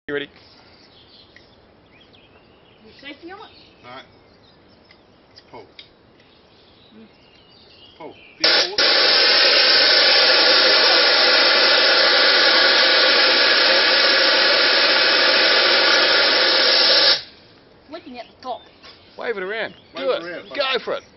You ready? Your safety on it? Alright. Pull. Pull. Feel forward. Flicking at the top. Wave it around. Wave Do it it. around. Go for it.